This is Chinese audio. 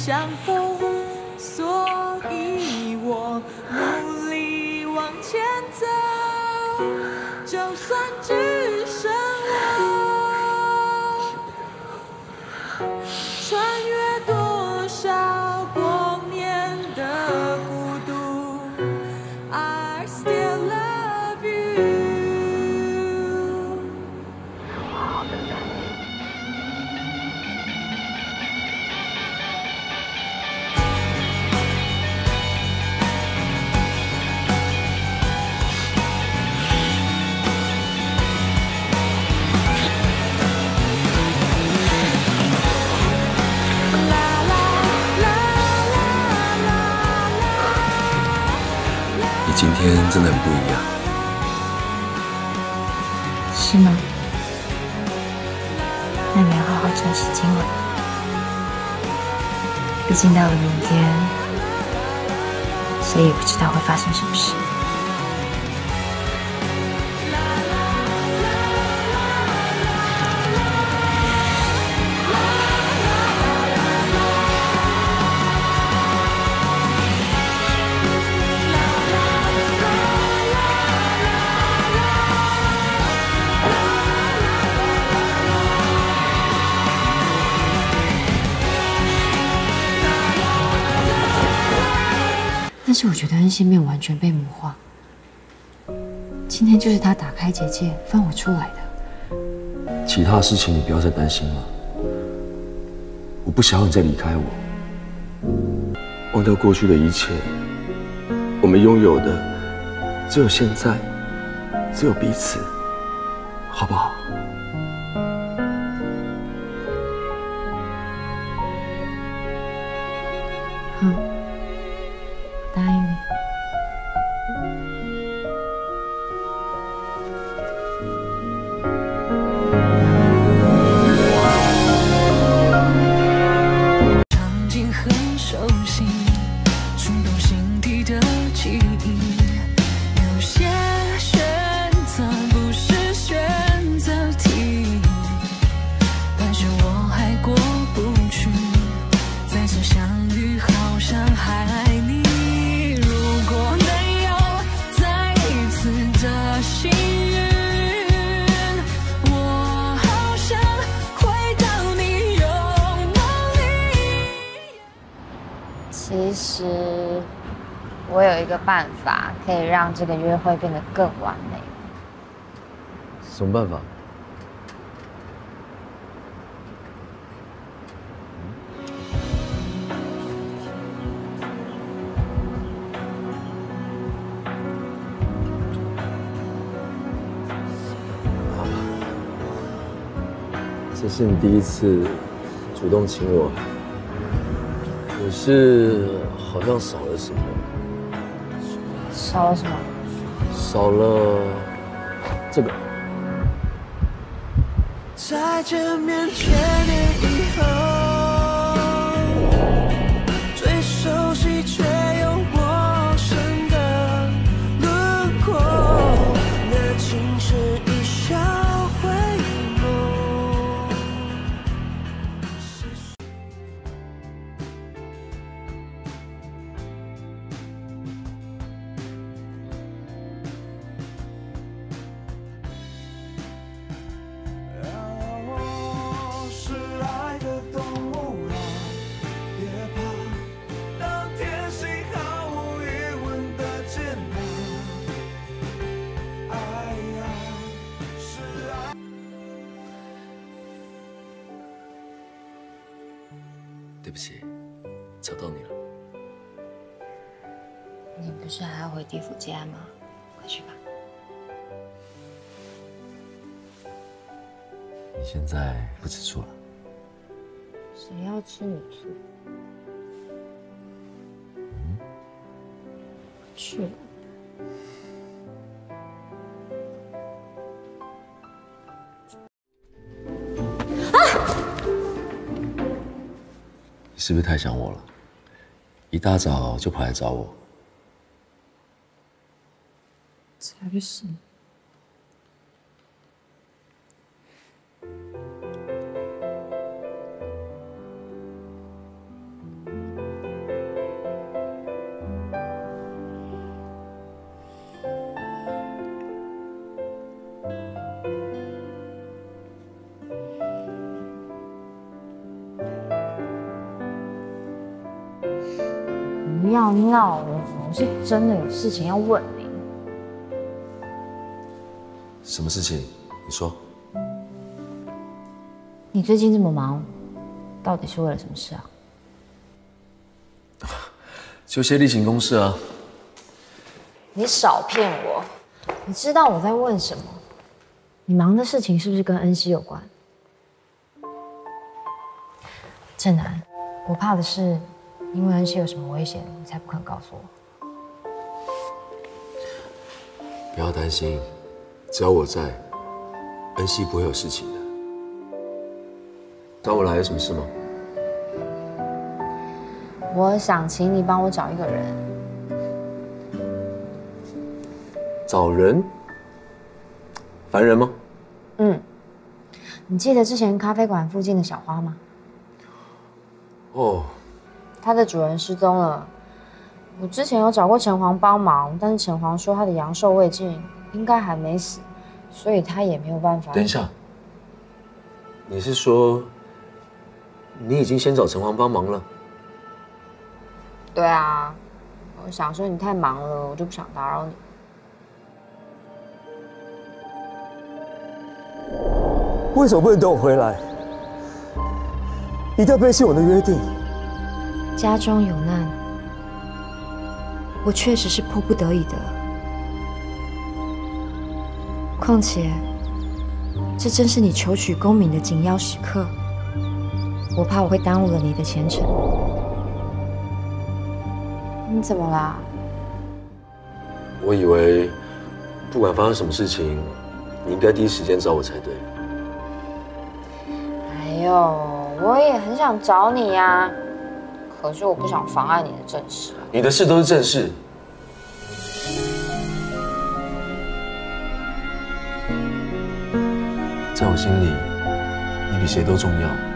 相逢，所以我努力往前走，就算只剩我，穿越多少光年的孤独 ，I still love you。 你今天真的很不一样， 是吗？那你要好好珍惜今晚，毕竟到了明天，谁也不知道会发生什么事。但是我觉得恩熙没有完全被魔化，今天就是他打开结界放我出来的。 其他的事情你不要再担心了。我不想要你再离开我，忘掉过去的一切。我们拥有的只有现在，只有彼此，好不好？ 好，答应你。 场景很熟悉，触动心底的记忆。有些选择不是选择题，但是我还过不去。再次相遇，好像还爱你。如果能有再一次的幸运，我好想回到你拥抱里。 其实我有一个办法，可以让这个约会变得更完美。 什么办法？这是你第一次主动请我，可是好像少了什么？ 少了什么？ 少了这个。 在见面千年以后，最熟悉却又陌生的轮廓，那竟是一笑回眸。是爱的动物啊，别怕，当天性毫无疑问的接纳。爱呀，是爱。 对不起，吵到你了。 你不是还要回地府接案吗？快去吧。 你现在不吃醋了？ 谁要吃你醋？去了。 你是不是太想我了？一大早就跑来找我。 才不是。 不要闹，我是真的有事情要问你。 什么事情？你说。 你最近这么忙，到底是为了什么事啊？ 就些例行公事啊。 你少骗我！你知道我在问什么？你忙的事情是不是跟恩熙有关？正南，我怕的是，因为恩熙有什么危险，你才不肯告诉我。 不要担心，只要我在，恩熙不会有事情的。找我来有什么事吗？ 我想请你帮我找一个人。 找人？凡人吗？ 你记得之前咖啡馆附近的小花吗？ 哦， 它的主人失踪了。我之前有找过城隍帮忙，但是城隍说他的阳寿未尽，应该还没死，所以他也没有办法。 等一下，你是说你已经先找城隍帮忙了？ 对啊，我想说你太忙了，我就不想打扰你。 为什么不能等我回来？一定要背弃我的约定。 家中有难，我确实是迫不得已的。况且，这正是你求取功名的紧要时刻，我怕我会耽误了你的前程。你怎么啦？ 我以为不管发生什么事情，你应该第一时间找我才对。 哎呦，我也很想找你呀，可是我不想妨碍你的正事啊。 你的事都是正事。在我心里，你比谁都重要。